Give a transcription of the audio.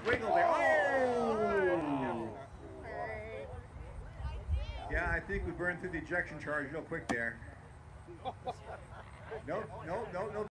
wiggle there. Oh! Yeah, I think we burned through the ejection charge real quick there. No.